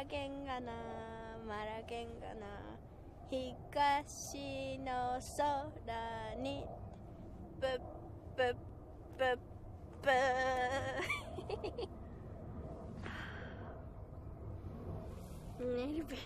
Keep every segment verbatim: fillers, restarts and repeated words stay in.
ラゲンガナマラゲンガナ東の空にブッブッブッブー寝るべ。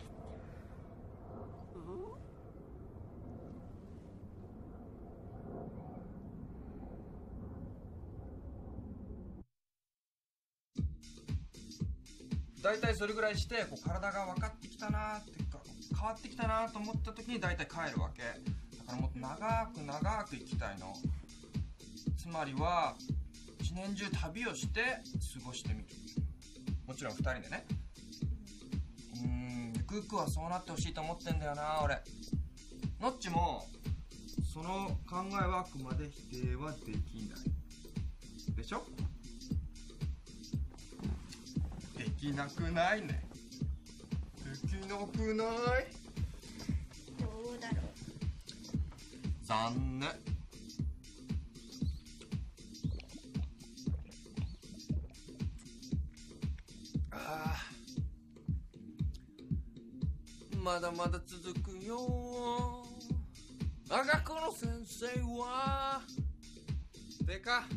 だいたいそれぐらいしてこう体が分かってきたなーってか変わってきたなーと思った時にだいたい帰るわけだから、もっと長く長く生きたいの。つまりは一年中旅をして過ごしてみる。もちろんふたりでね。うーん、ゆくゆくはそうなってほしいと思ってんだよな俺。のっちもその考えはあくまで否定はできないでしょ。できなくないね。できなくない。 どうだろう。 残念。ああ、まだまだ続くよ我が子の先生は。でか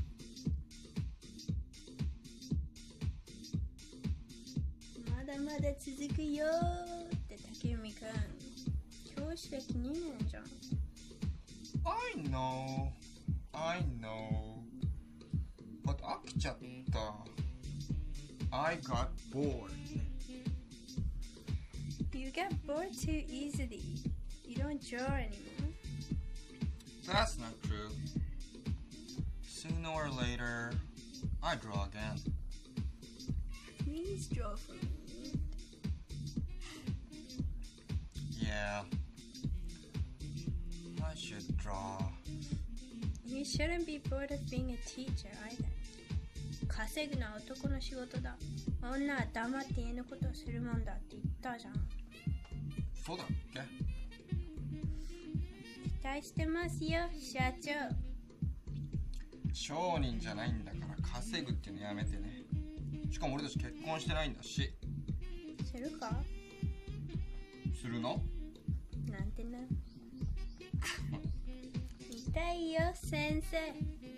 まだまだ続くよーって竹海くん、教師歴にねんじゃん。 I know I know but 飽きちゃった。 I got bored. You get bored too easily. You don't draw anymore. That's not true. Sooner or later I draw again. Please draw for me. Yeah, I should draw. You shouldn't be bored of being a teacher either. 稼ぐのは男の仕事だ。女は黙って家のことをするもんだって言ったじゃん。 そうだっけ。 期待してますよ、社長。 商人じゃないんだから稼ぐってのやめてね。しかも俺たち結婚してないんだし。 するか？ するの？ なんてな。痛いよ、先生。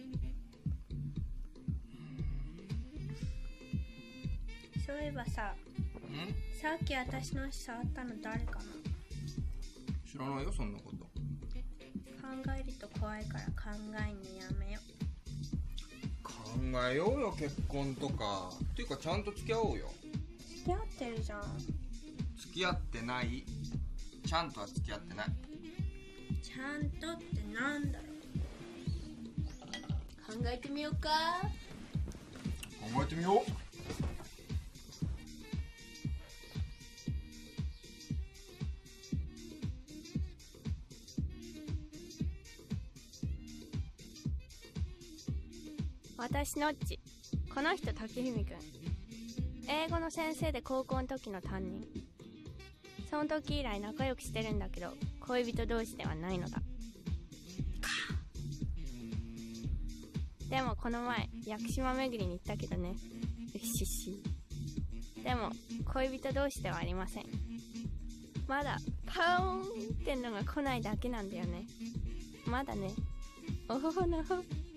そういえばさ、 ん？ さっき私の足触ったの誰かな？ 知らないよ、そんなこと。 考えると怖いから考えんのやめよ。 考えようよ、結婚とか。っていうかちゃんと付き合おうよ。 付き合ってるじゃん。 付き合ってない。ちゃんとは付き合ってない。 ちゃんとってなんだろう。考えてみようか。 考えてみよう。 私のっち、この人竹文くん、英語の先生で高校の時の担任。その時以来仲良くしてるんだけど恋人同士ではないのだ。でもこの前屋久島巡りに行ったけどね。うしし。でも恋人同士ではありません。まだパーンってのが来ないだけなんだよね。まだね。おほほのほ。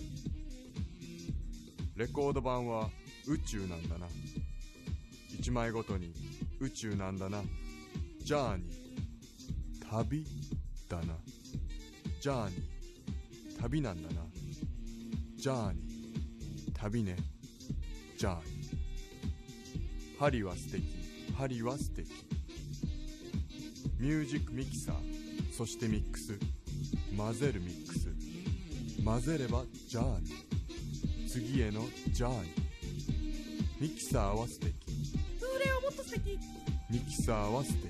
レコード版は宇宙なんだな。一枚ごとに宇宙なんだな。ジャーニー、旅だな。ジャーニー、旅なんだな。ジャーニー、旅ね。ジャーニー。針は素敵、針は素敵。ミュージックミキサー、そしてミックス。混ぜるミックス。混ぜればジャーニー。次へのジャーニー。ミキサーは素敵。 それはもっと素敵。 ミキサーは素敵。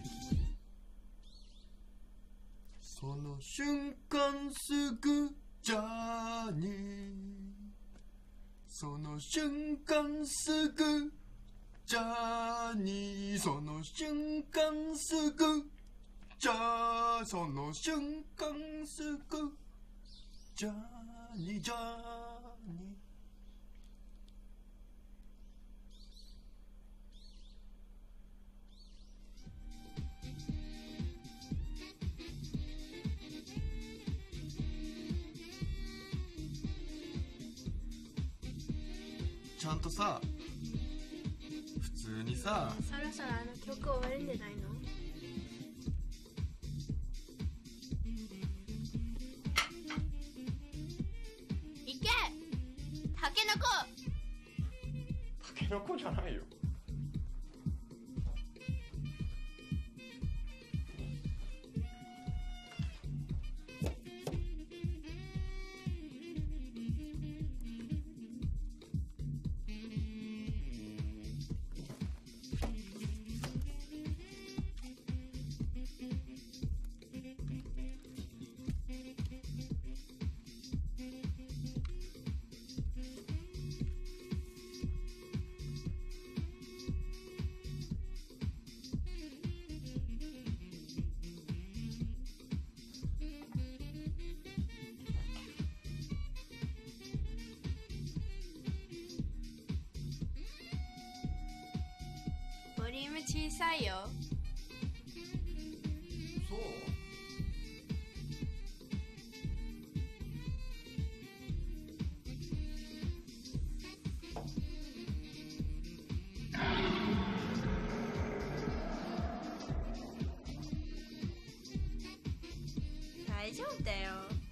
その瞬間すぐジャーニー。その瞬間すぐジャーニー。その瞬間すぐジャー。その瞬間すぐジャーニージャーニー。 ちゃんとさ普通にさ。 そろそろあの曲終わるんじゃないの？いけ！タケノコ！ タケノコじゃないよ。 ボリューム小さいよ。 そう？ 大丈夫だよ。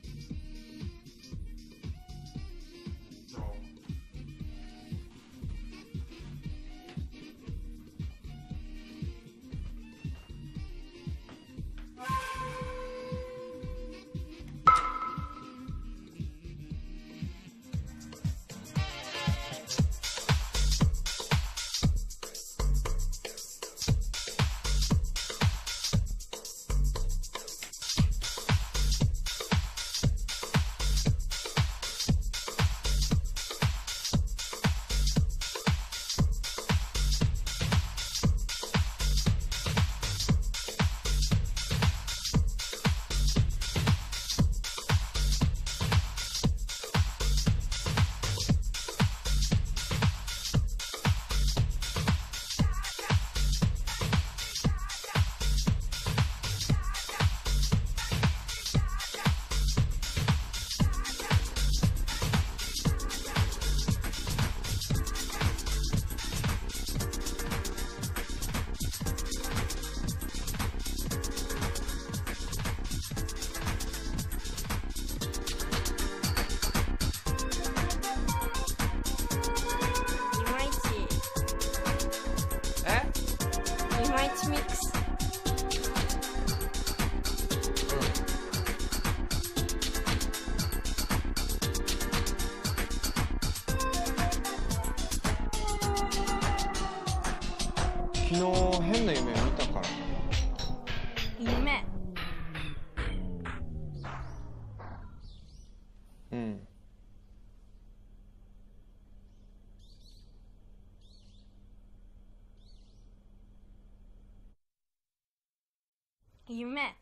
昨日変な夢見たから。 夢？ うん。 夢？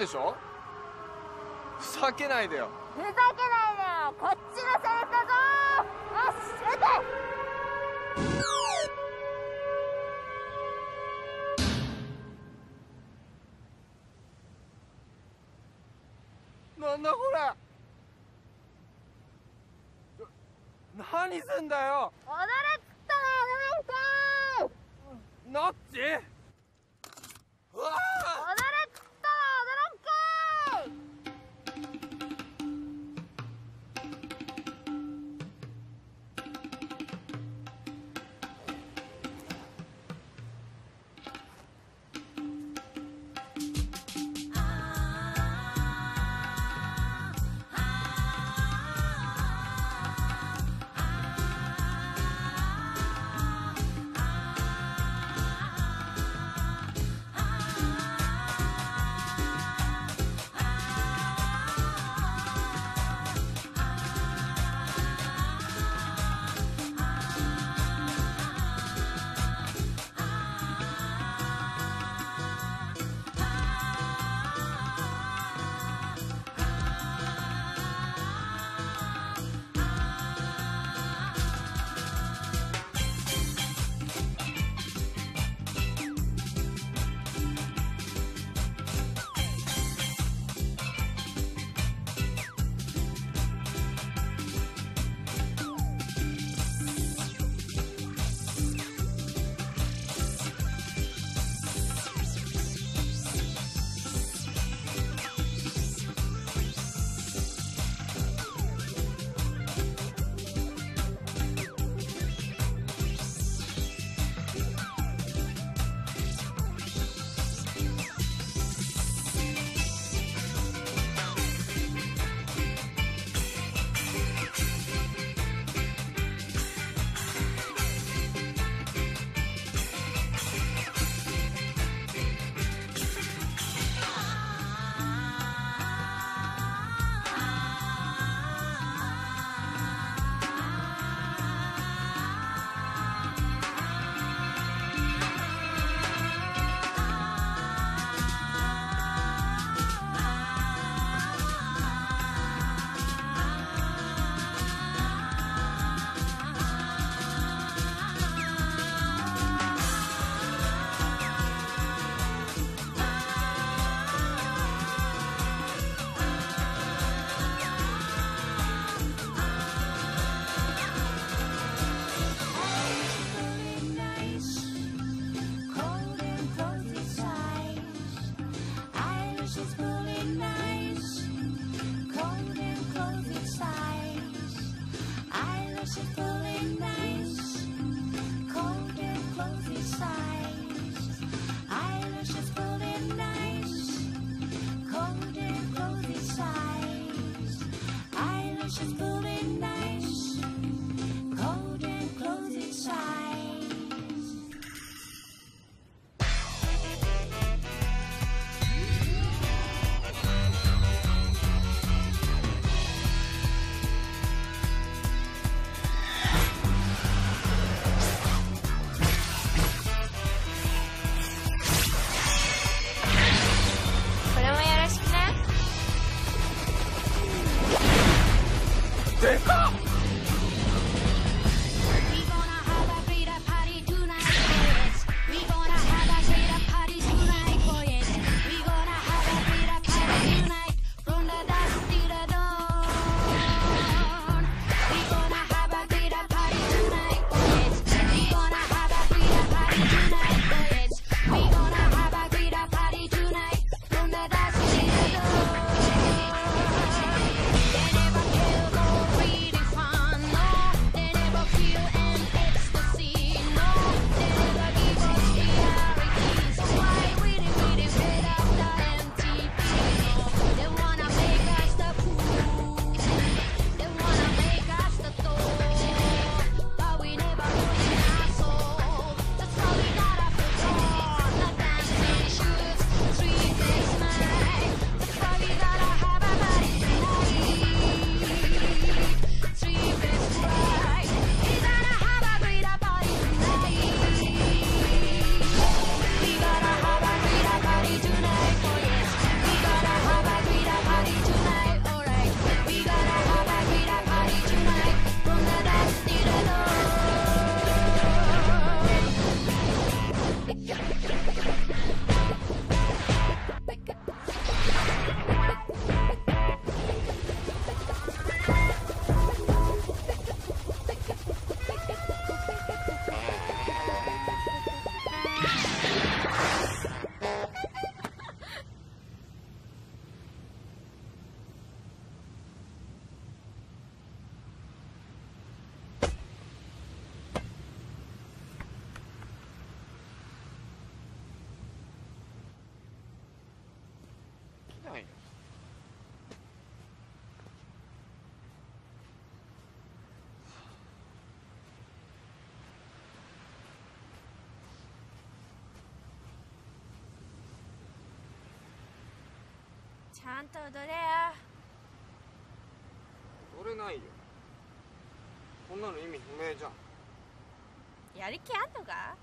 でしょ。ふざけないでよ。 ふざけないでよ、こっちのセリフだぞ。よし、撃て。 なんだこれ。何すんだよ。 踊れっつったら踊れんかーい。 ナッチ。うわ踊れっつったら踊れんかーい。 Fun. ないよ。 ちゃんと踊れや。 踊れないよ。こんなの意味不明じゃん。 やる気あんのか。 や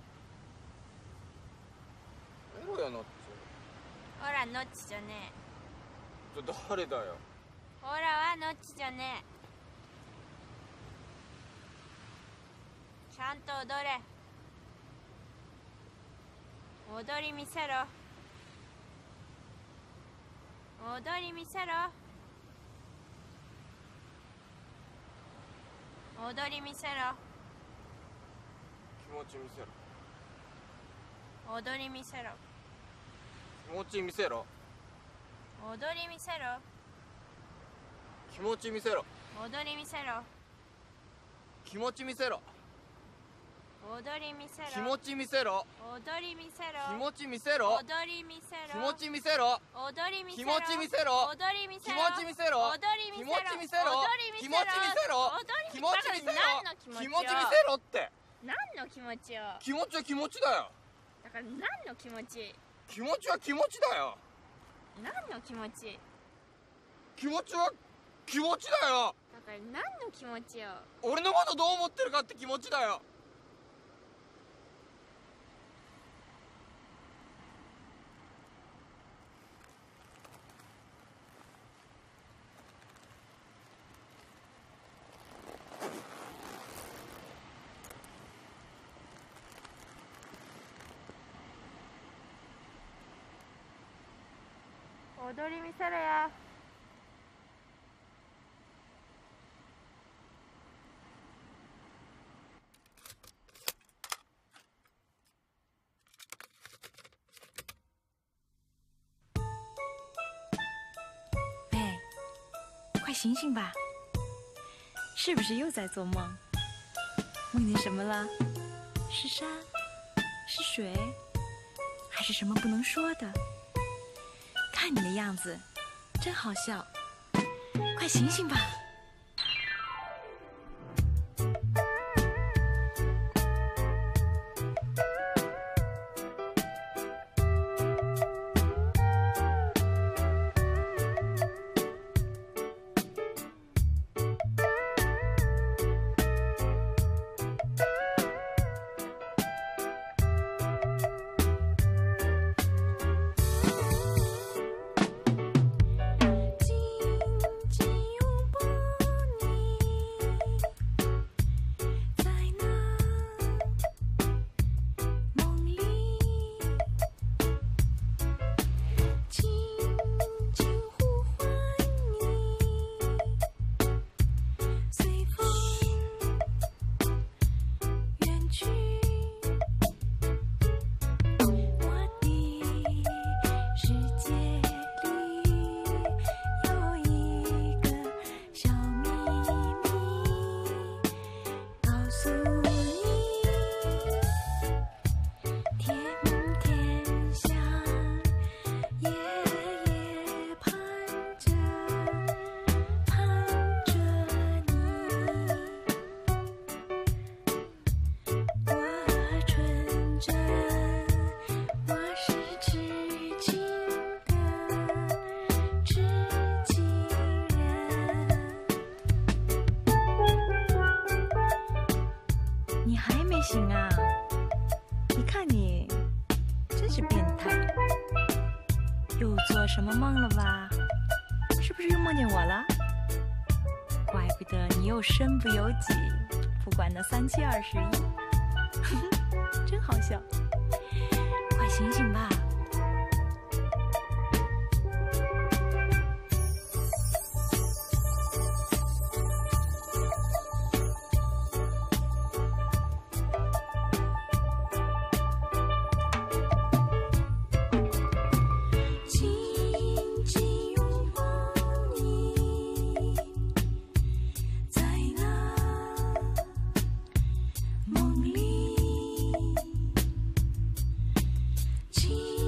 ろよなっほらノッチじゃねつ。誰だよ。 え。ほらはノッチじゃねえ。ちゃんと踊れ。踊り見せろ。踊り見せろ。踊り見せろ。 気持ち見せろ。 踊り見せろ。 気持ち見せろ。 踊り見せろ。 気持ち見せろ。 踊り見せろ。 気持ち見せろ。 踊り見せろ。 気持ち見せろ。 踊り見せろ。 気持ち見せろ。 踊り見せろ。 気持ち見せろ。 踊り見せろ。 気持ち見せろ。 踊り見せろ。 気持ち見せろ。 踊り見せろ。 気持ち見せろ。気持ち見せろ。気持ち見せろ。気持ち見せろって。 何の気持ちよ。 気持ちは気持ちだよ。 だから何の気持ち。 気持ちは気持ちだよ。 何の気持ち。 気持ちは気持ちだよ。 だから何の気持ちよ。 俺のことどう思ってるかって気持ちだよ。 踊り見せろや。 喂，快醒醒吧！是不是又在做梦？梦见什么了？是山？是水？还是什么不能说的？看你的样子，真好笑！快醒醒吧！行啊，你看你真是变态，又做什么梦了吧？是不是又梦见我了？怪不得你又身不由己，不管那三七二十一，真好笑，快醒醒吧！情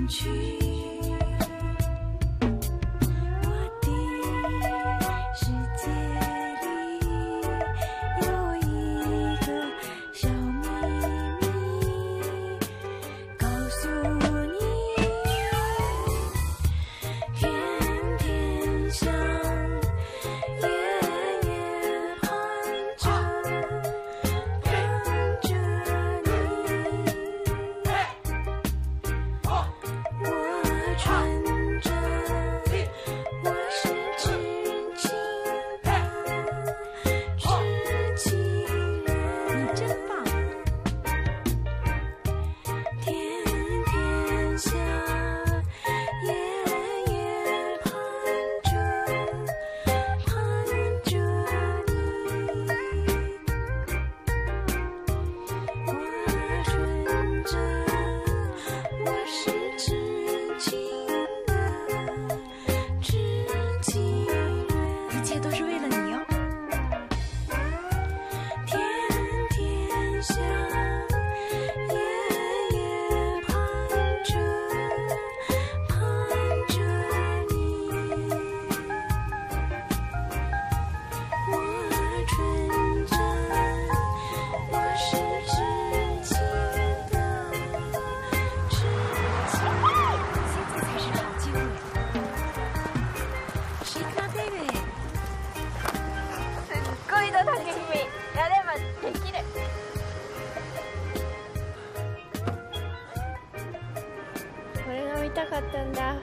たかったんだ。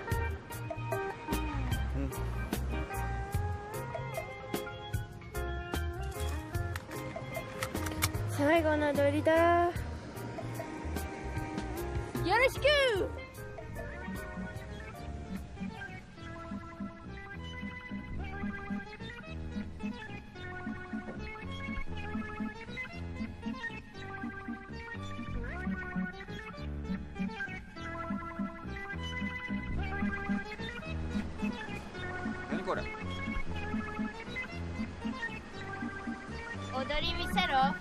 最後の踊りだ。よろしく。 何これ？ 踊り見せろ。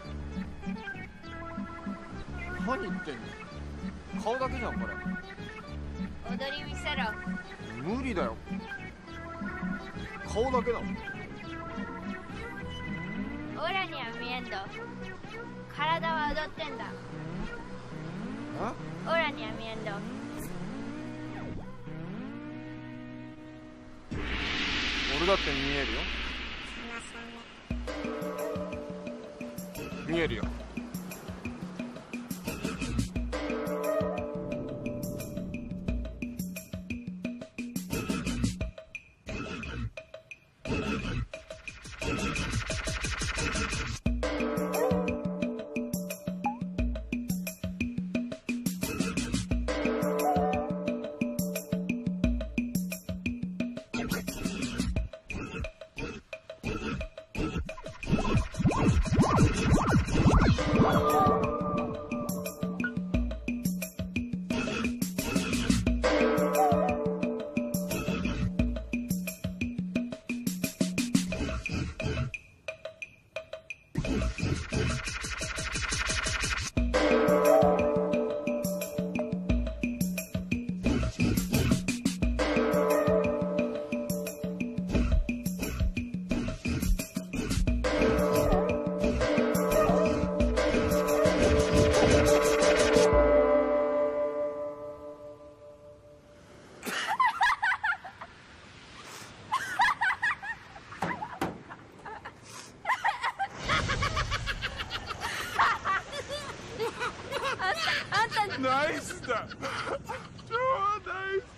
何言ってんの？顔だけじゃんこれ。 踊り見せろ。 無理だよ。顔だけだもん。 オラには見えんど。体は踊ってんだ。 え？ オラには見えんど。 俺だって見えるよ。見えるよ。 ナイスだ。超ナイス。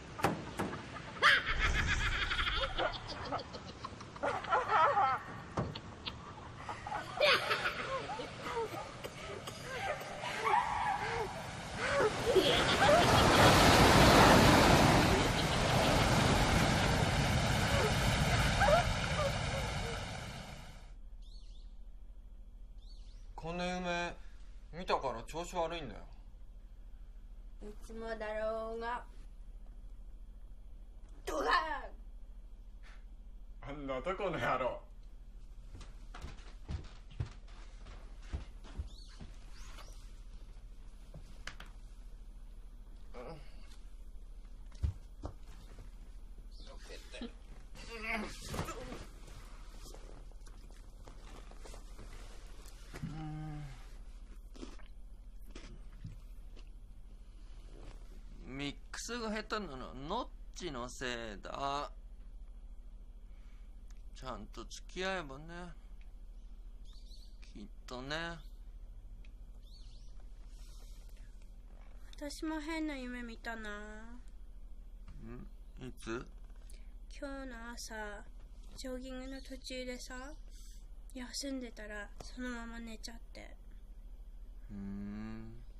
この夢見たから調子悪いんだよ。 いつもだろうが。ドガあんな男の野郎。 数が下手なのはノッチのせいだ。ちゃんと付き合えばね、きっとね。 私も変な夢見たな。 ん？いつ？ 今日の朝、ジョギングの途中でさ、休んでたらそのまま寝ちゃって。 うーん。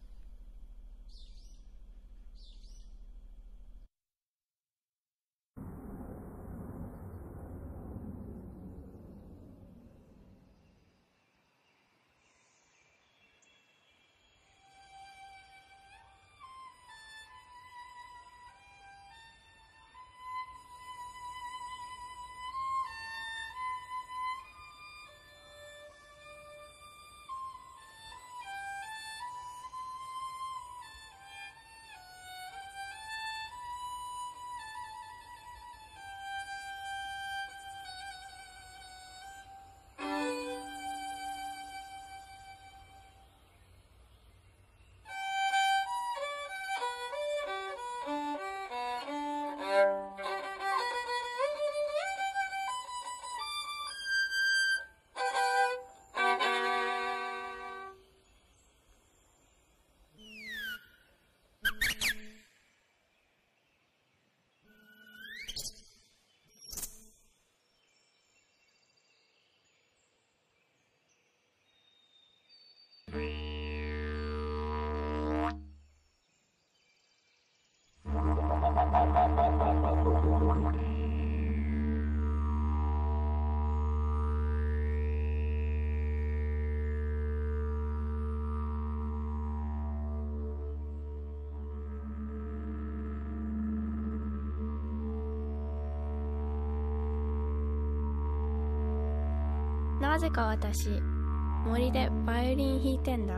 なぜか私、森でバイオリン弾いてんだ。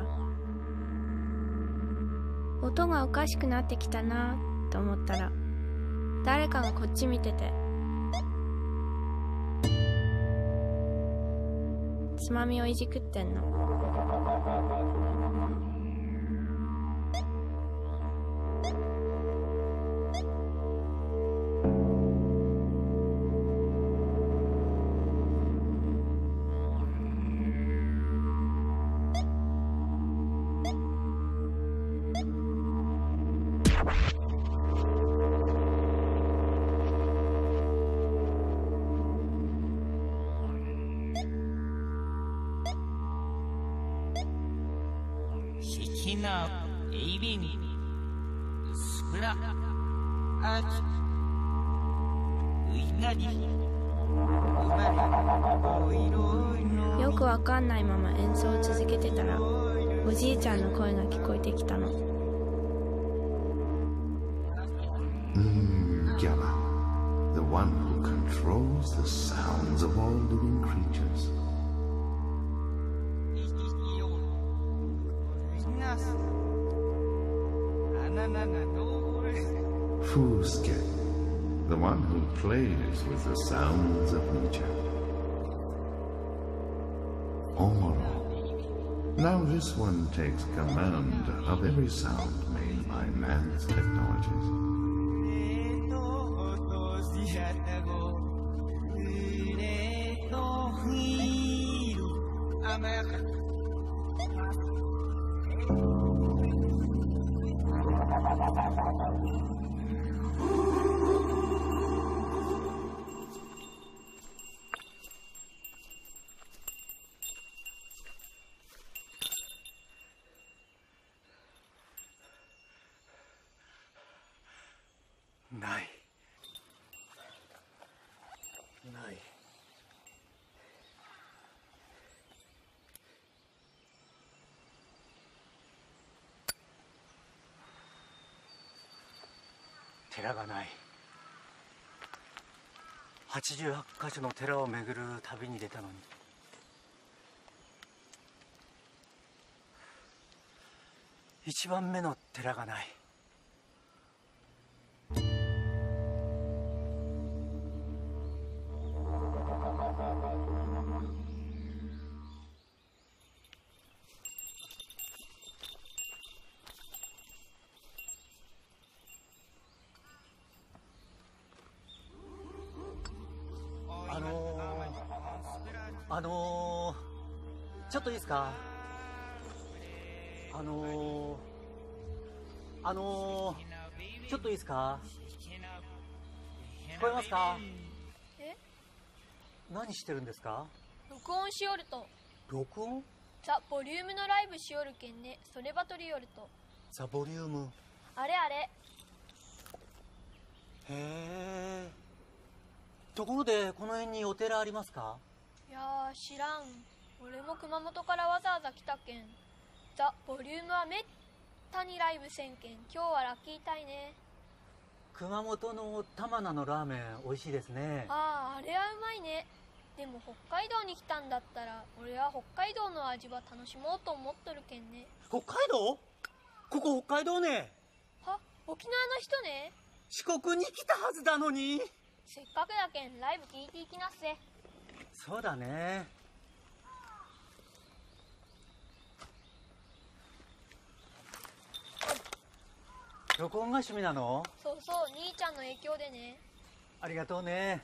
音がおかしくなってきたなと思ったら、誰かがこっち見てて、つまみをいじくってんの。よくわかんないまま演奏を続けてたら、おじいちゃんの声が聞こえてきたの。 Mm, Gyala, the one who controls the sounds of all living creatures. Fuske, the one who plays with the sounds of nature. Omoro, now this one takes command of every sound made by man's technologies. ないない寺がない。はちじゅうはちかしょの寺を巡る旅に出たのに一番目の寺がない。 あのー、ちょっといいですか？あのー、あのー、ちょっといいですか？聞こえますか？ え？ 何してるんですか？ 録音しよると。 録音？ ザ・ボリュームのライブしよるけんね。そればとりよると。 ザ・ボリューム。 あれあれ。 へえ。ところでこの辺にお寺ありますか？ いやー知らん。俺も熊本からわざわざ来たけん。ザ・ボリュームはめったにライブせんけん、今日はラッキータイね。 熊本の玉名のラーメン美味しいですね。 ああ、あれはうまいね。でも北海道に来たんだったら俺は北海道の味は楽しもうと思っとるけんね。 北海道？ここ北海道ね。 は、沖縄の人ね。 四国に来たはずだのに。 せっかくだけんライブ聞いていきなっせ。 そうだね。録音が趣味なの？ そうそう、兄ちゃんの影響でね。 ありがとうね。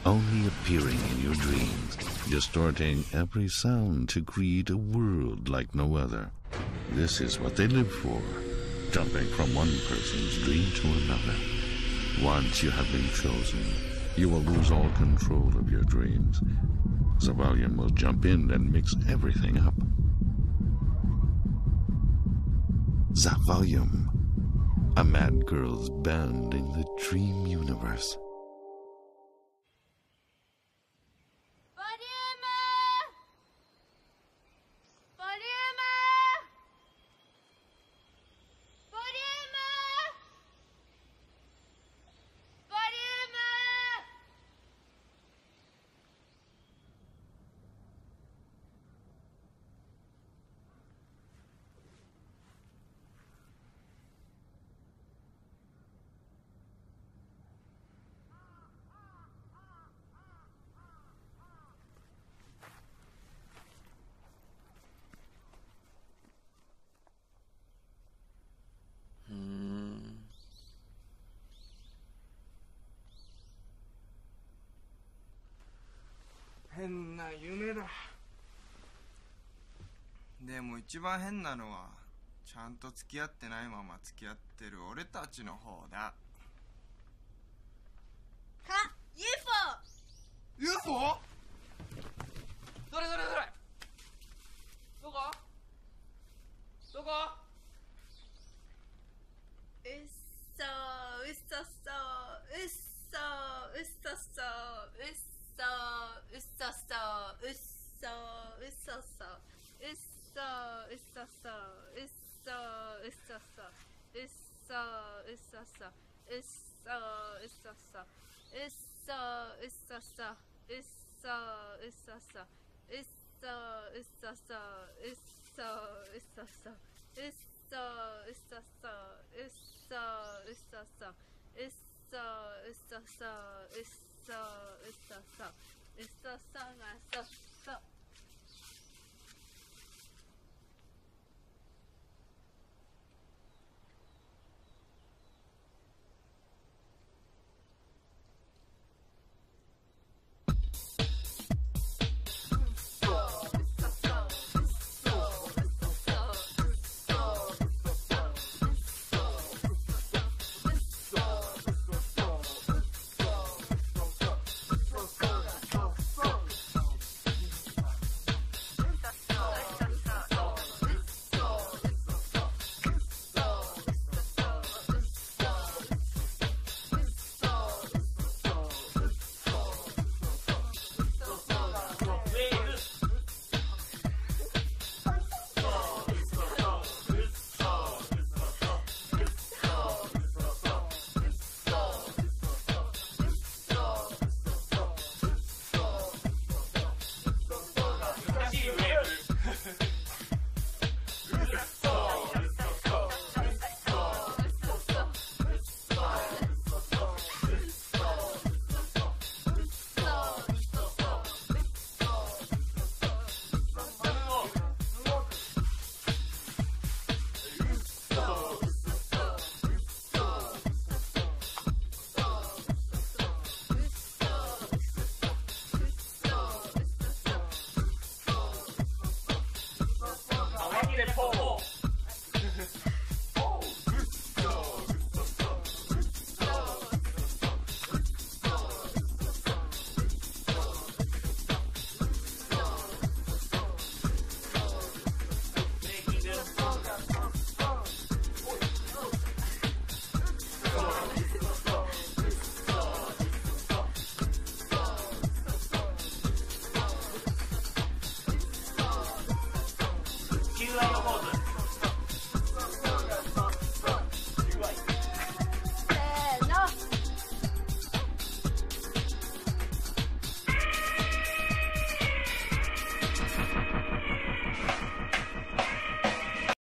only appearing in your dreams, distorting every sound to create a world like no other. This is what they live for, jumping from one person's dream to another. Once you have been chosen, you will lose all control of your dreams. Zavalium will jump in and mix everything up. Zavalium, a mad girl's band in the dream universe. 変な夢だ。でも一番変なのはちゃんと付き合ってないまま付き合ってる俺たちの方だ。 あ、ユーフォーユーフォー？ どれどれどれ？どこ？どこ？ うっそー、うっそっそー、うっそー、うっそっそー、うっそー、うっそっそー、うっそー、うっそっそー、うっそー、うっそっそー、うっそー、うっそっそー、うっそー、うっそっそー、うっそー、うっそっそー、うっそー、うっそっそー、うっそー、うっそっそー、うっそー、うっそっそー、うっそー、うっそっそー、うっそー、うっそっそー、うっそー、うっそっそー、うっそー、うっそっそー、うっそー、うっそっそー、うっそっそーがそっ